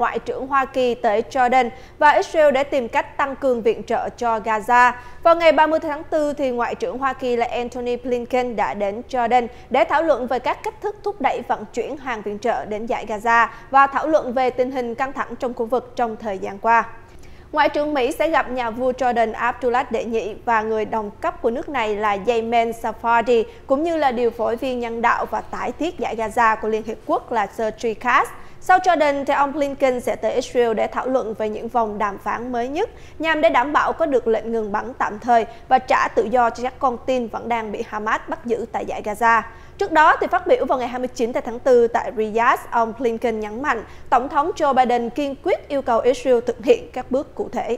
Ngoại trưởng Hoa Kỳ tới Jordan và Israel để tìm cách tăng cường viện trợ cho Gaza. Vào ngày 30 tháng 4, thì Ngoại trưởng Hoa Kỳ là Antony Blinken đã đến Jordan để thảo luận về các cách thức thúc đẩy vận chuyển hàng viện trợ đến dải Gaza và thảo luận về tình hình căng thẳng trong khu vực trong thời gian qua. Ngoại trưởng Mỹ sẽ gặp nhà vua Jordan Abdullah đệ nhị và người đồng cấp của nước này là Yasmin Safadi, cũng như là điều phối viên nhân đạo và tái thiết dải Gaza của Liên Hiệp Quốc là Sergei Katz. Sau Jordan, thì ông Blinken sẽ tới Israel để thảo luận về những vòng đàm phán mới nhất nhằm để đảm bảo có được lệnh ngừng bắn tạm thời và trả tự do cho các con tin vẫn đang bị Hamas bắt giữ tại dải Gaza. Trước đó, thì phát biểu vào ngày 29 tháng 4 tại Riyadh, ông Blinken nhấn mạnh Tổng thống Joe Biden kiên quyết yêu cầu Israel thực hiện các bước cụ thể.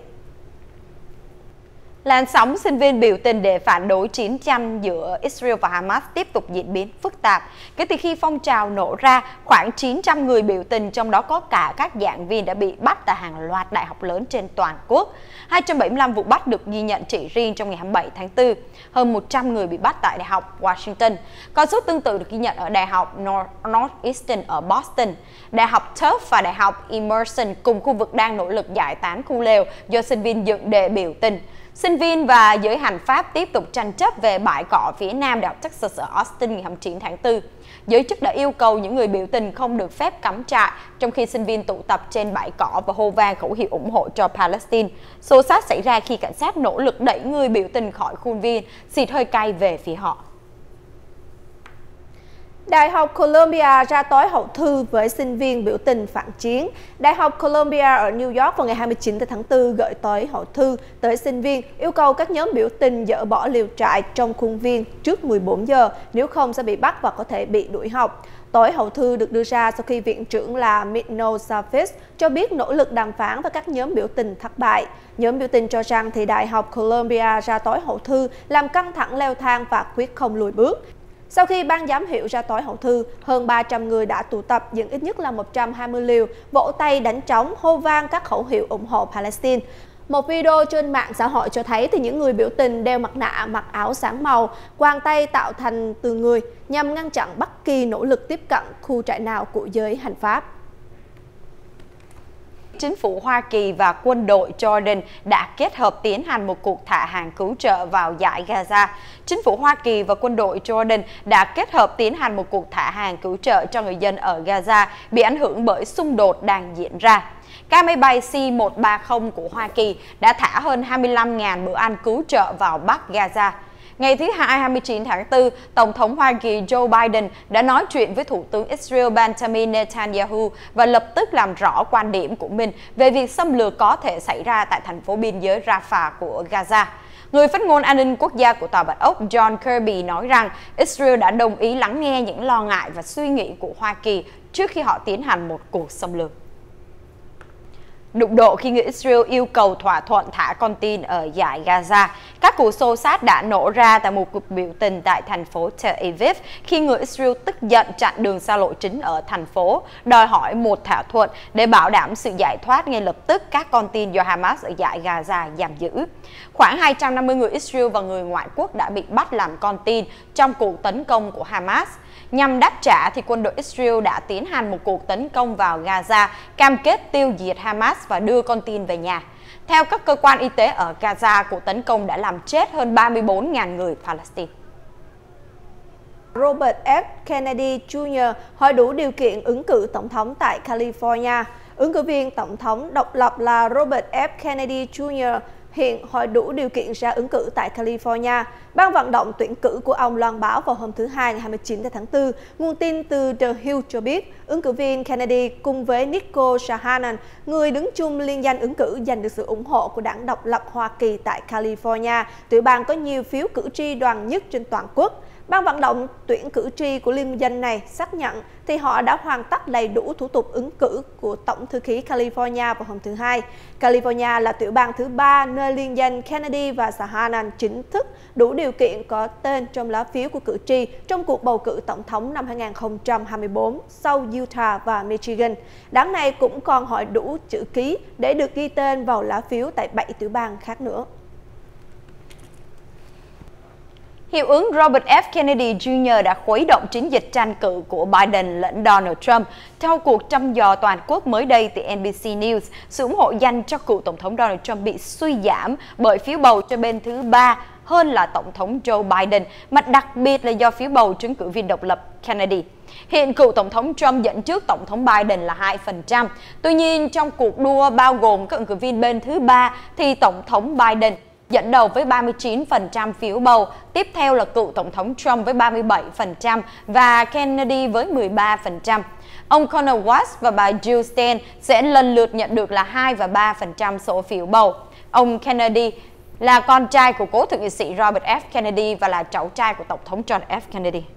Làn sóng sinh viên biểu tình để phản đối chiến tranh giữa Israel và Hamas tiếp tục diễn biến phức tạp. Kể từ khi phong trào nổ ra, khoảng 900 người biểu tình, trong đó có cả các giảng viên, đã bị bắt tại hàng loạt đại học lớn trên toàn quốc. 275 vụ bắt được ghi nhận chỉ riêng trong ngày 27 tháng 4. Hơn 100 người bị bắt tại Đại học Washington. Con số tương tự được ghi nhận ở Đại học Northeastern ở Boston. Đại học Tufts và Đại học Emerson cùng khu vực đang nỗ lực giải tán khu lều do sinh viên dựng để biểu tình. Sinh viên và giới hành pháp tiếp tục tranh chấp về bãi cỏ phía nam Đại học Texas ở Austin ngày 29 tháng 4. Giới chức đã yêu cầu những người biểu tình không được phép cắm trại, trong khi sinh viên tụ tập trên bãi cỏ và hô vang khẩu hiệu ủng hộ cho Palestine. Xô xát xảy ra khi cảnh sát nỗ lực đẩy người biểu tình khỏi khuôn viên, xịt hơi cay về phía họ. Đại học Columbia ra tối hậu thư với sinh viên biểu tình phản chiến. Đại học Columbia ở New York vào ngày 29 tháng 4 gửi tối hậu thư tới sinh viên yêu cầu các nhóm biểu tình dỡ bỏ lều trại trong khuôn viên trước 14 giờ, nếu không sẽ bị bắt và có thể bị đuổi học. Tối hậu thư được đưa ra sau khi viện trưởng là Mino Savage cho biết nỗ lực đàm phán với các nhóm biểu tình thất bại. Nhóm biểu tình cho rằng thì Đại học Columbia ra tối hậu thư làm căng thẳng leo thang và quyết không lùi bước. Sau khi ban giám hiệu ra tối hậu thư, hơn 300 người đã tụ tập dựng ít nhất là 120 liều, vỗ tay đánh trống, hô vang các khẩu hiệu ủng hộ Palestine. Một video trên mạng xã hội cho thấy thì những người biểu tình đeo mặt nạ, mặc áo sáng màu, quàng tay tạo thành từ người nhằm ngăn chặn bất kỳ nỗ lực tiếp cận khu trại nào của giới hành pháp. Chính phủ Hoa Kỳ và quân đội Jordan đã kết hợp tiến hành một cuộc thả hàng cứu trợ vào dải Gaza. Chính phủ Hoa Kỳ và quân đội Jordan đã kết hợp tiến hành một cuộc thả hàng cứu trợ cho người dân ở Gaza bị ảnh hưởng bởi xung đột đang diễn ra. Các máy bay C-130 của Hoa Kỳ đã thả hơn 25.000 bữa ăn cứu trợ vào Bắc Gaza. Ngày thứ Hai 29 tháng 4, Tổng thống Hoa Kỳ Joe Biden đã nói chuyện với Thủ tướng Israel Benjamin Netanyahu và lập tức làm rõ quan điểm của mình về việc xâm lược có thể xảy ra tại thành phố biên giới Rafah của Gaza. Người phát ngôn an ninh quốc gia của Tòa Bạch Ốc John Kirby nói rằng Israel đã đồng ý lắng nghe những lo ngại và suy nghĩ của Hoa Kỳ trước khi họ tiến hành một cuộc xâm lược. Đụng độ khi người Israel yêu cầu thỏa thuận thả con tin ở dải Gaza. Các cuộc xô xát đã nổ ra tại một cuộc biểu tình tại thành phố Tel Aviv khi người Israel tức giận chặn đường xa lộ chính ở thành phố, đòi hỏi một thỏa thuận để bảo đảm sự giải thoát ngay lập tức các con tin do Hamas ở dải Gaza giam giữ. Khoảng 250 người Israel và người ngoại quốc đã bị bắt làm con tin trong cuộc tấn công của Hamas. Nhằm đáp trả, thì quân đội Israel đã tiến hành một cuộc tấn công vào Gaza, cam kết tiêu diệt Hamas và đưa con tin về nhà. Theo các cơ quan y tế ở Gaza, cuộc tấn công đã làm chết hơn 34.000 người Palestine. Robert F. Kennedy Jr. hỏi đủ điều kiện ứng cử tổng thống tại California. Ứng cử viên tổng thống độc lập là Robert F. Kennedy Jr. hiện hỏi đủ điều kiện ra ứng cử tại California. Ban vận động tuyển cử của ông loan báo vào hôm thứ Hai ngày 29 tháng 4. Nguồn tin từ The Hill cho biết, ứng cử viên Kennedy cùng với Nicole Shanahan, người đứng chung liên danh ứng cử, giành được sự ủng hộ của đảng độc lập Hoa Kỳ tại California, tiểu bang có nhiều phiếu cử tri đoàn nhất trên toàn quốc. Ban vận động tuyển cử tri của liên danh này xác nhận thì họ đã hoàn tất đầy đủ thủ tục ứng cử của Tổng thư ký California vào hôm thứ Hai. California là tiểu bang thứ 3 nơi liên danh Kennedy và Shanahan chính thức đủ điều kiện có tên trong lá phiếu của cử tri trong cuộc bầu cử tổng thống năm 2024 sau Utah và Michigan. Đảng này cũng còn hỏi đủ chữ ký để được ghi tên vào lá phiếu tại 7 tiểu bang khác nữa. Hiệu ứng Robert F. Kennedy Jr. đã khuấy động chiến dịch tranh cử của Biden lẫn Donald Trump. Theo cuộc thăm dò toàn quốc mới đây từ NBC News, sự ủng hộ dành cho cựu Tổng thống Donald Trump bị suy giảm bởi phiếu bầu cho bên thứ ba hơn là Tổng thống Joe Biden, mà đặc biệt là do phiếu bầu ứng cử viên độc lập Kennedy. Hiện cựu Tổng thống Trump dẫn trước Tổng thống Biden là 2%. Tuy nhiên, trong cuộc đua bao gồm các ứng cử viên bên thứ ba thì Tổng thống Biden dẫn đầu với 39% phiếu bầu, tiếp theo là cựu Tổng thống Trump với 37% và Kennedy với 13%. Ông Conor Watts và bà Jill Stein sẽ lần lượt nhận được là 2 và 3% số phiếu bầu. Ông Kennedy là con trai của cố thượng nghị sĩ Robert F. Kennedy và là cháu trai của Tổng thống John F. Kennedy.